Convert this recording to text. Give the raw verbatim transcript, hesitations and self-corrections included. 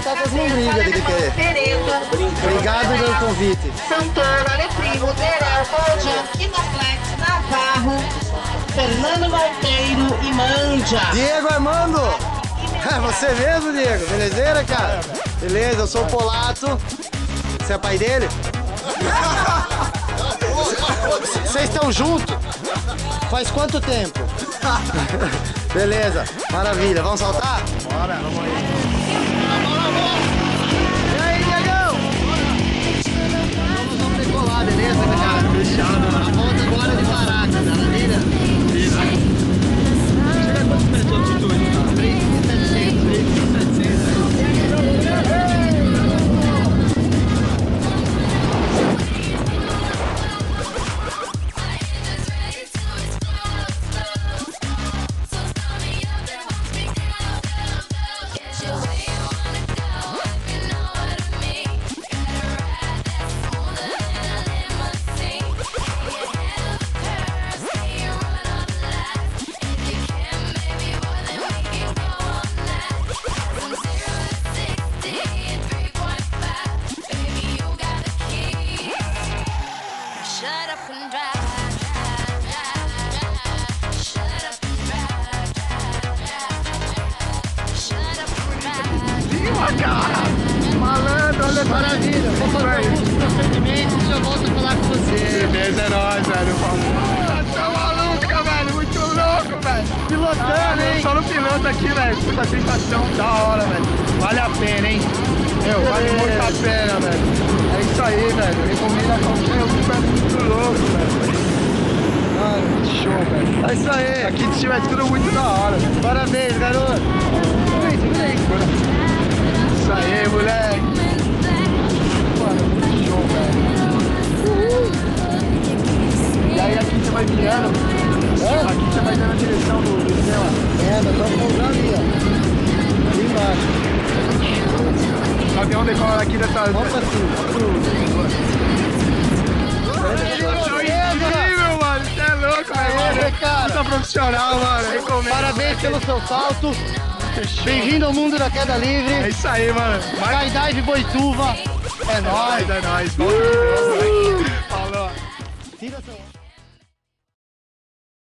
batatas não brigam de querer. Tereza, Obrigado pelo convite. Santana, Aleprimo, Derel, Cláudia, Kinaflex, Navarro, Fernando Monteiro e Manja. Diego Armando! É você mesmo, Diego? Belezeira, cara? Beleza, eu sou o Polato. Você é pai dele? Vocês estão juntos? Faz quanto tempo? Beleza, maravilha. Vamos saltar? Bora, vamos aí. E aí, Diegão? Vamos, vamos decolar, beleza, cara? Fechado. A volta agora de Paracas, maravilha? Isso. Chega a quantos metros de altitude, cara? três mil e setecentos. três mil e setecentos. Cara, malandro, olha que maravilha. Vou fazer alguns procedimentos e já volto a falar com você. Beleza, é nóis, velho. Tá maluca, velho. Muito louco, velho. Pilotando, hein? Só no piloto aqui, velho. Puta sensação da hora, velho. Vale a pena, hein? Meu, vale muito a pena, velho. É isso aí, velho. Recomendo a qualquer um, velho. Muito louco, velho. Mano, muito show, velho. É isso aí. Aqui se tiver tudo muito da hora, velho. Parabéns, garoto. Segura aí, segura aí. Isso aí, moleque. Mano, muito show, velho. Uhul. E aí aqui você vai virando. Hã? Aqui você vai dando a direção do, do céu. É, nós vamos pousar ali, ó. Ali embaixo. O avião decola aqui dessa... Vamos pra cima. Show incrível, mano. Você é louco, velho. Aê, cara. Puta profissional, mano. Recomendo. Parabéns pelo seu salto. Bem-vindo ao mundo da queda livre. É isso aí, mano. Vai. Skydive Boituva. É nóis. É nóis, é nóis. Volta de novo, velho. Falou. Tira seu...